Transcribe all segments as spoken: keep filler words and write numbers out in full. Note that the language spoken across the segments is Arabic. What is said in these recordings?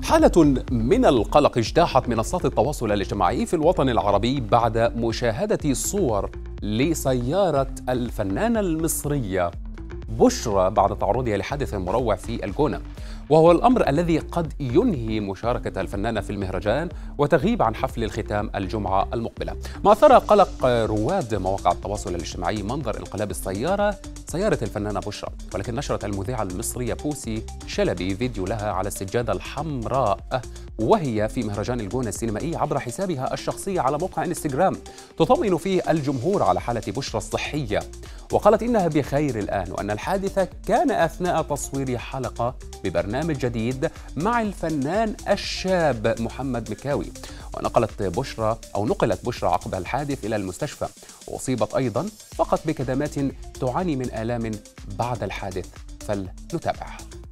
حالة من القلق اجتاحت منصات التواصل الاجتماعي في الوطن العربي بعد مشاهدة صور لسيارة الفنانة المصرية بشرى بعد تعرضها لحادث مروع في الجونة، وهو الأمر الذي قد ينهي مشاركة الفنانة في المهرجان وتغيب عن حفل الختام الجمعة المقبلة. ما أثار قلق رواد مواقع التواصل الاجتماعي منظر انقلاب السيارة سيارة الفنانة بشرى، ولكن نشرت المذيعة المصرية بوسي شلبي فيديو لها على السجادة الحمراء وهي في مهرجان الجونة السينمائي عبر حسابها الشخصي على موقع انستغرام، تطمئن فيه الجمهور على حالة بشرى الصحية، وقالت إنها بخير الآن وأن الحادث كان أثناء تصوير حلقة ببرنامج جديد مع الفنان الشاب محمد مكاوي. ونقلت بشرى أو نقلت بشرى عقب الحادث إلى المستشفى، وأصيبت أيضا فقط بكدمات تعاني من آلام بعد الحادث، فلنتابع.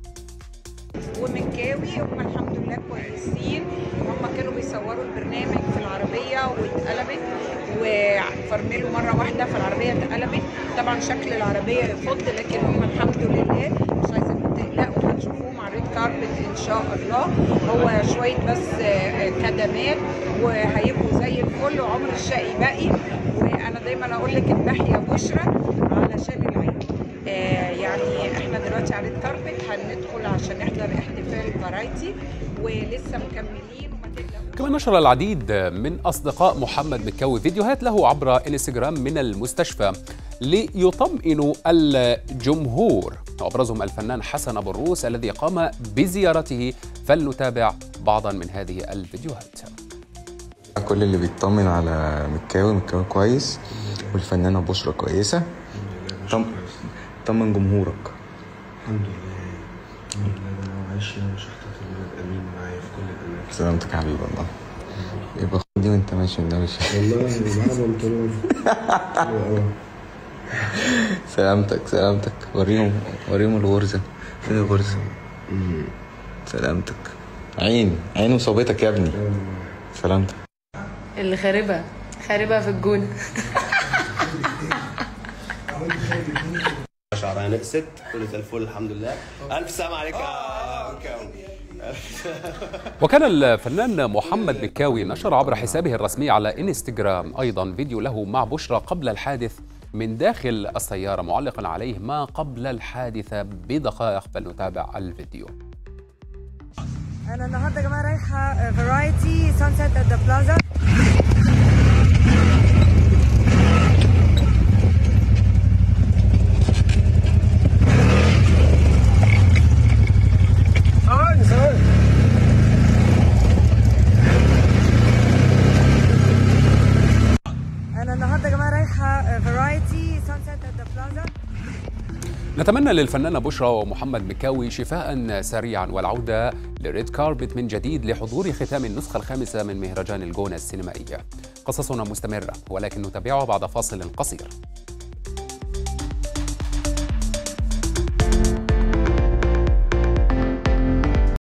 ومكاوي هم الحمد لله كويسين، هم كانوا بيصوروا البرنامج في العربية واتقلبت وفرملوا مرة واحدة فالعربية اتقلبت. طبعا شكل العربية يخض، لكن هم الحمد لله مش عايزينكم تقلقوا، هتشوفوهم على الريد كاربت ان شاء الله. هو شوية بس كدمات وهيبقوا زي الفل وعمر الشقي باقي. وانا دايما اقول لك اذبحي يا بشرى علشان العين. آه يعني احنا دلوقتي على الريد كاربت هندخل عشان نحضر احتفال فرايتي ولسه مكملين وما تقلقوش. كما نشر العديد من أصدقاء محمد مكاوي فيديوهات له عبر انستغرام من المستشفى ليطمئنوا الجمهور، وأبرزهم الفنان حسن أبو الروس الذي قام بزيارته، فلنتابع بعضا من هذه الفيديوهات. كل اللي بيطمن على مكاوي مكاوي كويس، والفنانة بشرى كويسة. طم... طمن جمهورك. الحمد لله الحمد لله انا عايش هنا وشحطة الولد امين معايا في كل الاماكن. سلامتك يا حبيبي والله. يبقى خدي وانت ماشي من ماشي. والله معايا بنطلون. سلامتك سلامتك. وريهم وريهم الغرزة. فين الغرزة؟ سلامتك. عين عين وصوبتك يا ابني. سلامتك. اللي خاربة خاربة في الجونة. شعرها نقست كل زي الفل الحمد لله. الف سلام عليك يا مكاوي. وكان الفنان محمد مكاوي نشر عبر حسابه الرسمي على انستغرام ايضا فيديو له مع بشرى قبل الحادث من داخل السيارة، معلقا عليه ما قبل الحادثة بدقائق، فلنتابع الفيديو. أنا النهارده يا جماعة رايحة فرايتي سانسيت ات ذا بلازا. أنا النهارده يا جماعة رايحة فرايتي سانسيت ات ذا بلازا. نتمنى للفنانة بشرى ومحمد مكاوي شفاء سريعا والعودة للريد كاربت من جديد لحضور ختام النسخة الخامسة من مهرجان الجونة السينمائية. قصصنا مستمرة ولكن نتابعها بعد فاصل قصير.